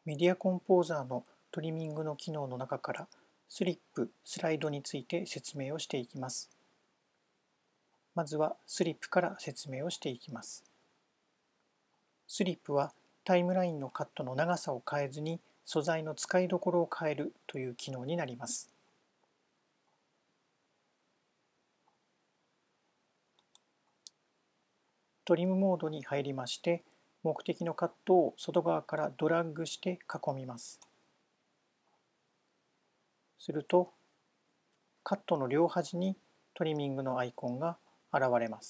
メディアコンポーザーのトリミングの機能の中からスリップ、スライドについて説明をしていきます。まずはスリップから説明をしていきます。スリップはタイムラインのカットの長さを変えずに素材の使いどころを変えるという機能になります。トリムモードに入りまして、目的のカットを外側からドラッグして囲みます。すると、カットの両端にトリミングのアイコンが現れます。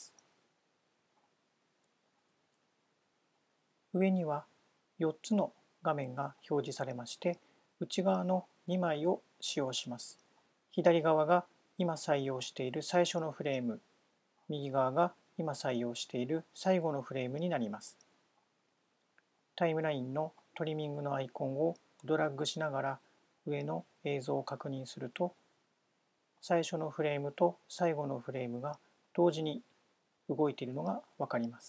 上には4つの画面が表示されまして、内側の2枚を使用します。左側が今採用している最初のフレーム、右側が今採用している最後のフレームになります。タイムラインのトリミングのアイコンをドラッグしながら上の映像を確認すると、最初のフレームと最後のフレームが同時に動いているのがわかります。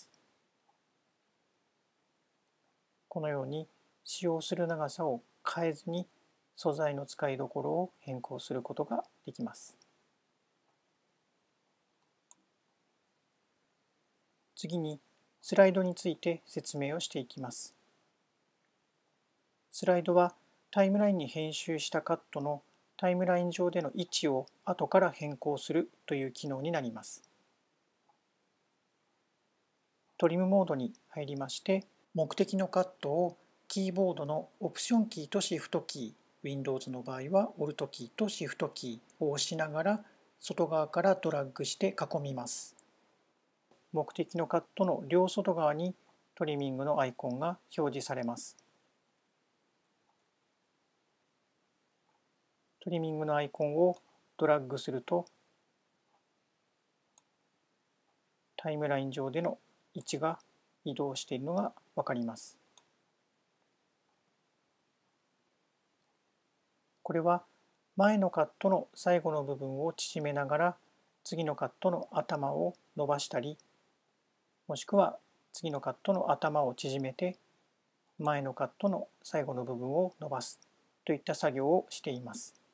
このように使用する長さを変えずに素材の使いどころを変更することができます。次にスライドについて説明をしていきます。スライドはタイムラインに編集したカットのタイムライン上での位置を後から変更するという機能になります。トリムモードに入りまして、目的のカットをキーボードのオプションキーとシフトキー、Windows の場合は Alt キーとシフトキーを押しながら外側からドラッグして囲みます。目的のカットの両外側にトリミングのアイコンが表示されます。トリミングのアイコンをドラッグすると、タイムライン上での位置が移動しているのがわかります。これは前のカットの最後の部分を縮めながら次のカットの頭を伸ばしたり、もしくは次のカットの頭を縮めて前のカットの最後の部分を伸ばすといった作業をしています。